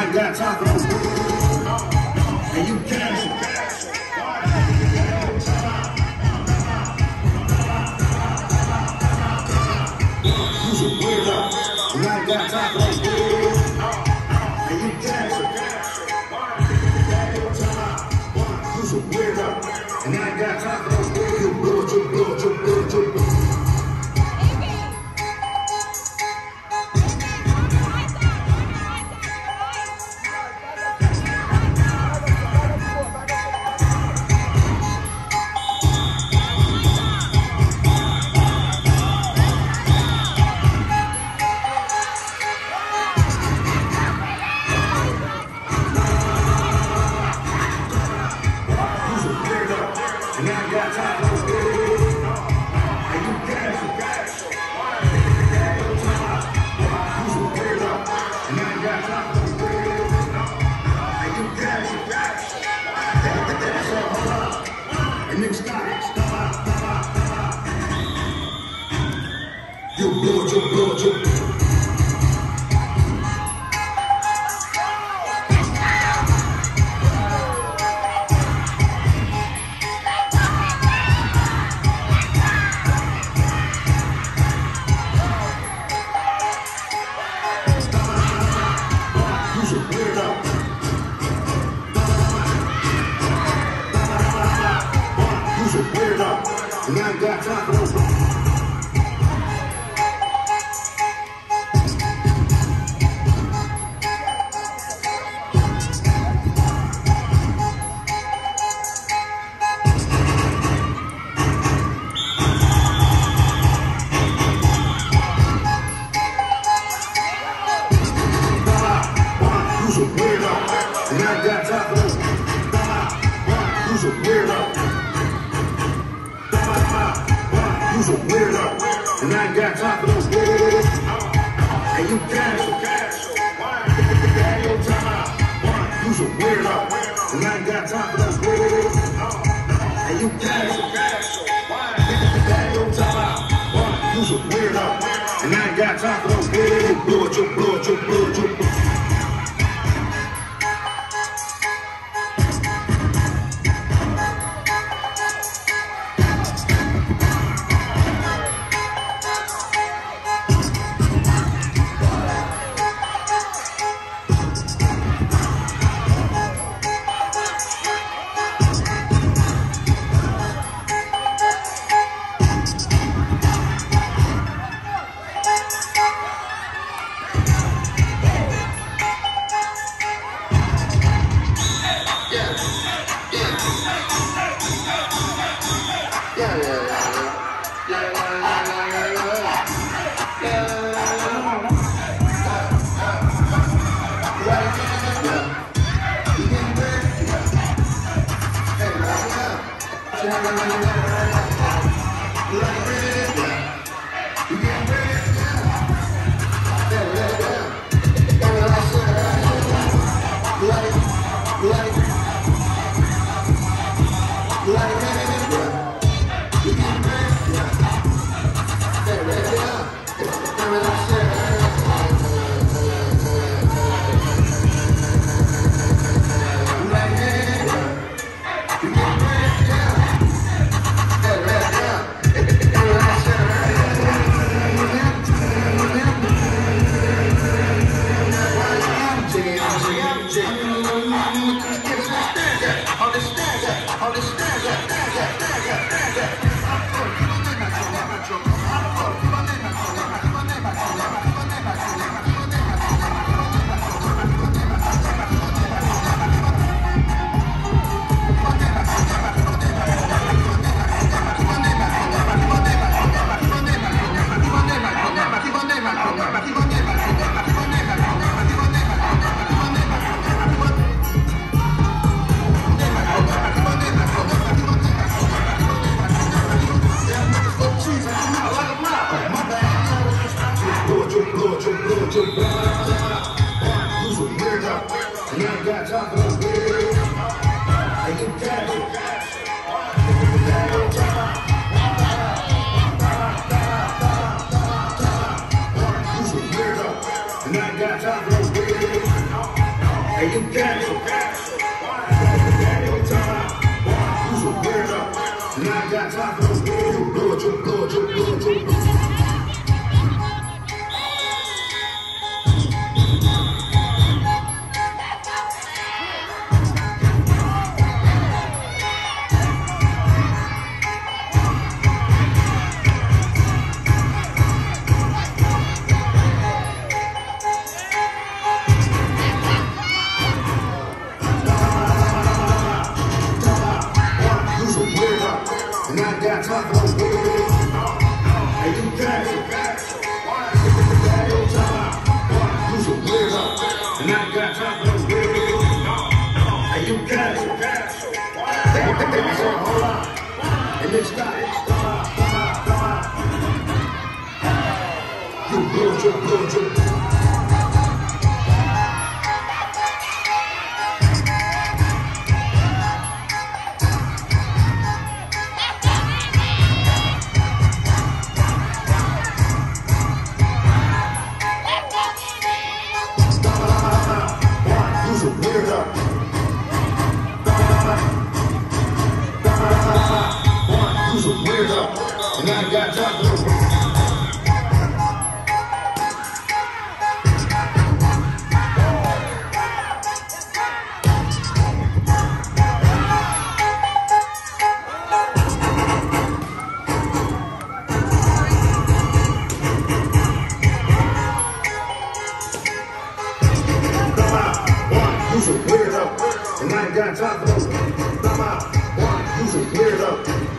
ain't got time for those rules. And you cash it. You's a weirdo. And I ain't got time for those rules. And you cash it. You's a weirdo. And I ain't got time for those rules. You blow it, you blow it, you blow it, you blow it. And I ain't got time for those rules. And you cash it. You's a weirdo. And I ain't got time for those rules. And you cash it. So hold up. And nigga stop. You blow it, you blow it, you blow it. You's a weirdo. You's a weirdo. And I ain't got time for those. You's a weirdo. And I ain't got time for those. You's a weirdo. You's a weirdo. And I ain't got time for those rules. And you cash it. You's a weirdo. And I ain't got time for those rules. And you cash it. You's a weirdo. And I ain't got time for those rules. You blow it, you blow it, you blow it, you blow it. And I ain't got time for those weird. Hey, you got it. Daddy on time. You's a weirdo. And I ain't got time for those weirdos. You blood, you blood, you blood, you blood. And I ain't got time for those weirdos. Hey, you got it. Daddy on time. You's a weirdo. And I ain't got time for those weirdos. Hey, you got it. They say, hold on. And then stop. You blood, you blood, you blood. You's a weirdo. You's a weirdo. And I ain't got time for those weirdos. You's a weirdo, and I ain't got time for those. You's a weirdo.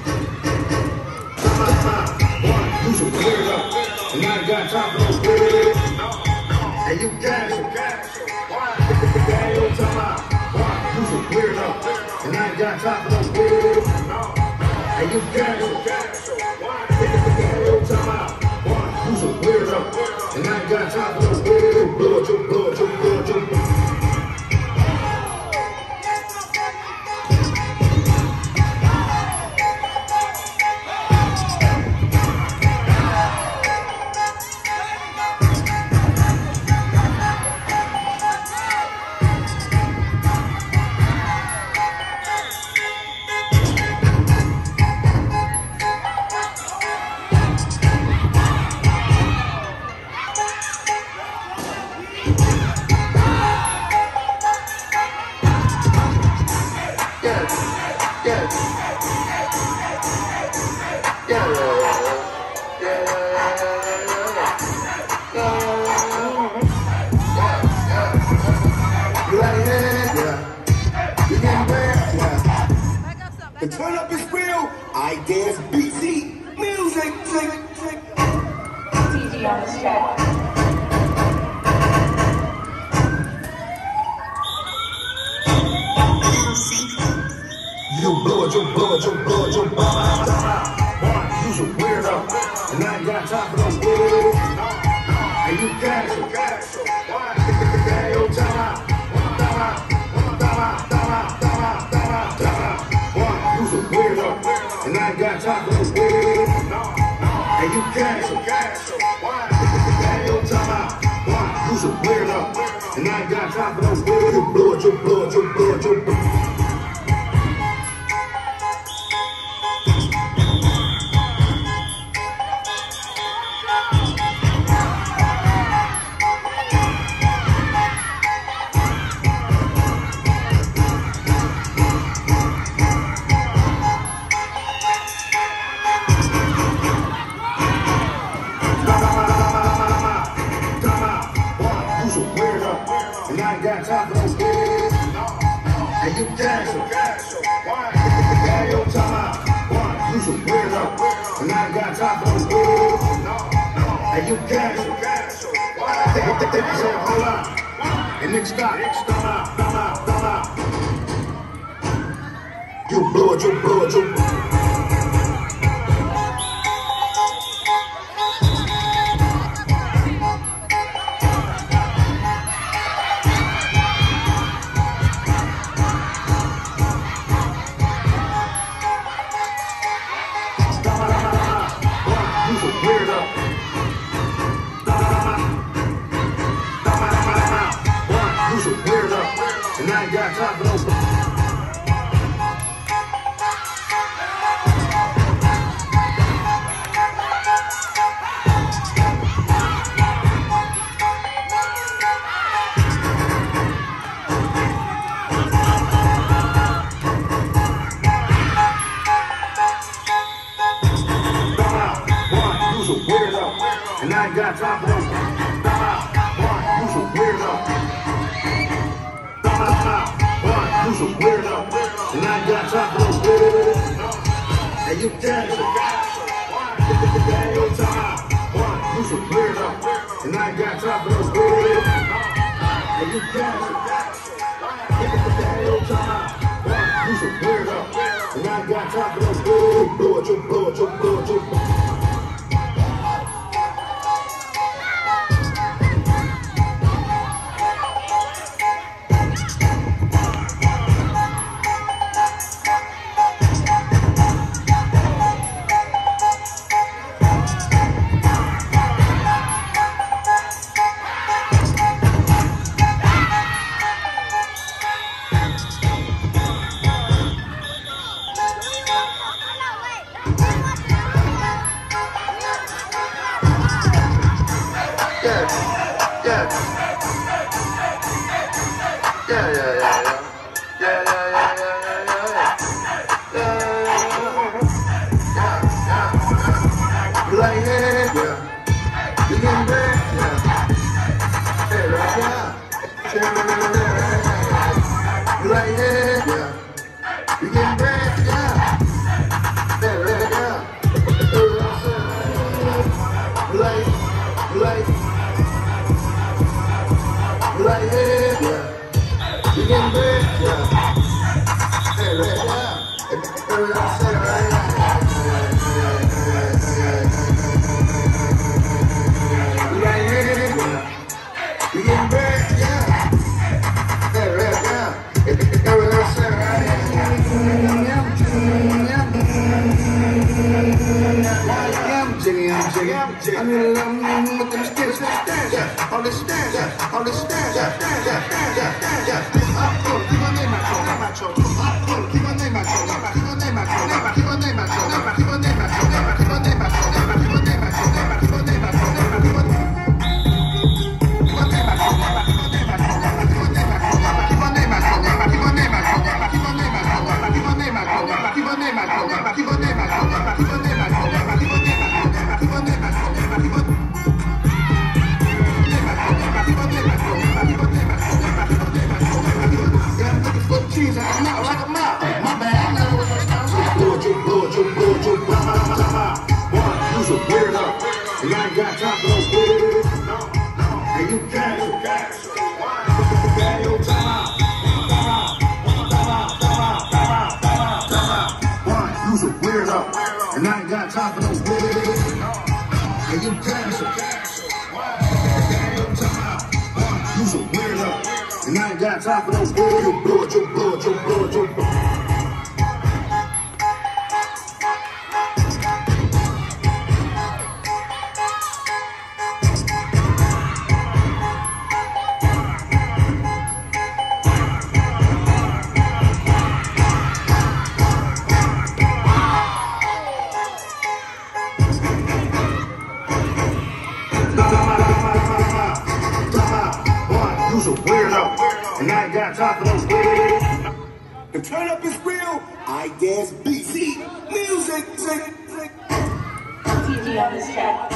You's a weirdo, and I ain't got time for those weirdos. And you got it. Daddy on time. You's a weirdo, and I ain't got time for those weirdos. And you got it. Daddy on time. You's a weirdo, and I ain't got time for those weirdos. Blood, you blood, you blood, you blood. The turn up is real. I dance BC music. TG on the track. You blood, you blood, you blood, you blood. You's a weirdo, and I ain't got time for those weirdos. And you got it. Daddy on time. You's a weirdo, and I ain't got time for those weirdos. And you got it. Daddy on time. You's a weirdo, and I ain't got time for those weirdos. You blood, you blood, you blood, you blood. And I ain't got time for those weirdos. And you got it. Daddy on time. You's a weirdo, and I ain't got time for those weirdos. And you got it. They say, hold on. And then stop. You blood, you blood, you blood. You's a weirdo. time for those. And I ain't got time for those. One, you some weirdo. One, you some weirdo. And I ain't got time for those. And you cancel. That ain't your time. One, you some weirdo. And I ain't got time for those. And you cancel. That ain't your time. One, you some weirdo. And I ain't got time for those. Blow it, you blow it, you blow it, you blow it. And I ain't got time for those weirdos. And you cancel. You some weirdo. And I ain't got time for those weirdos. You blow it, you blow it, you blow it, you blow it. And I ain't got time for those weirdos. The turn up is real, I guess BC music. TG on this track.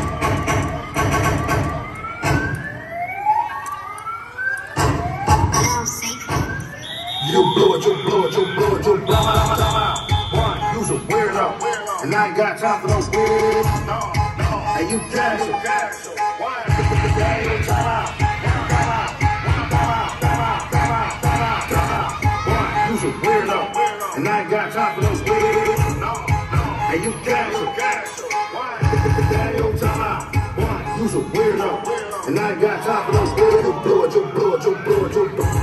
You blow it, you blow it, you blow it, you blow it. One, you's a weirdo. And I ain't got time for those weirdos. And you cancel. That ain't your time. You's a weirdo, and I ain't got time for those weirdos. And you cancel. That ain't your time. One, you's a weirdo, and I ain't got time for those weirdos. You blow it, you blow it, you blow it, you blow it.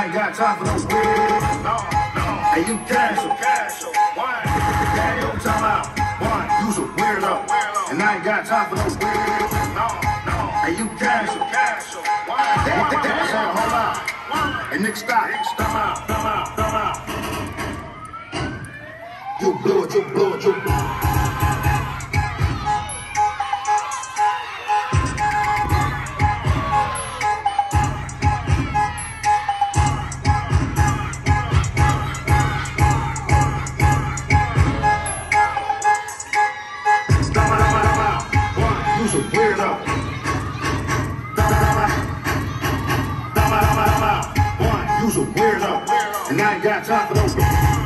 ain't got time for no weird. No. Hey, you casual. Why? Daniel, time out. One, you's a weirdo. And I ain't got time for no weird. No. Hey, you casual. Why? Damn, hold on. Hey, Nick, stop. Come out. You blow it. You's a weirdo. One, you's a weirdo. And I ain't got time for those.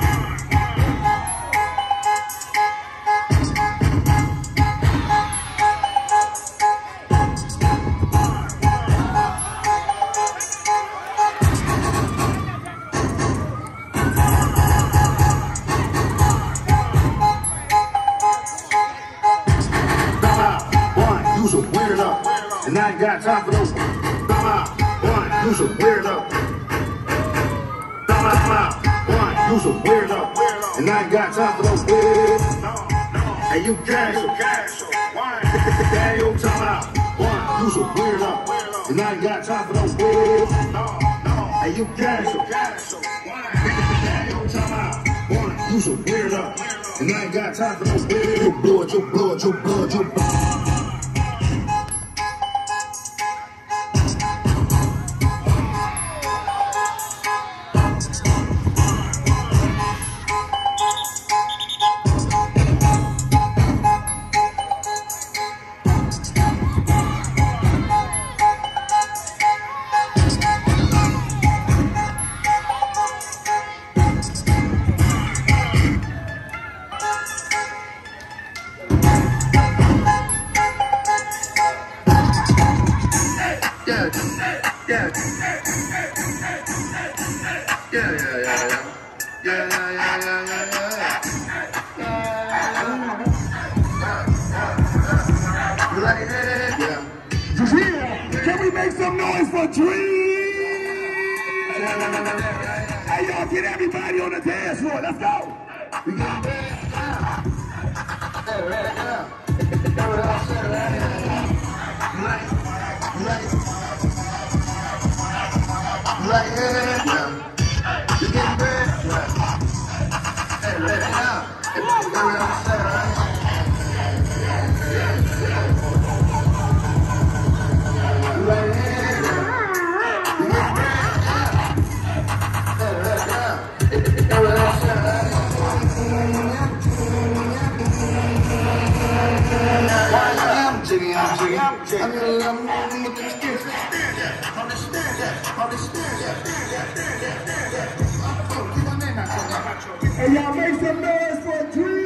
You's a weirdo, and I ain't got time for those. One, you's a weirdo. One, you's a weirdo, and I ain't got time for those weird. Hey, you casual. Daniel, time out. One, you's a weirdo, and I ain't got time for those weird. Hey, you casual. Daniel, time out. One, you's a weirdo, and I ain't got time for those weird. You blow it. Can we make some noise for Dream? Hey, y'all, get everybody on the dance floor. Let's go. We got Hey, y'all, make some noise for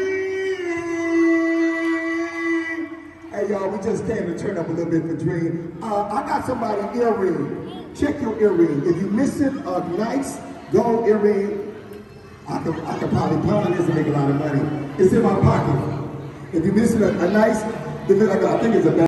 Dream. Hey, y'all, we just came to turn up a little bit for Dream. I got somebody earring. Check your earring. If you missing a nice gold earring, I could probably pawn this and make a lot of money. It's in my pocket. If you missing a nice, I think it's a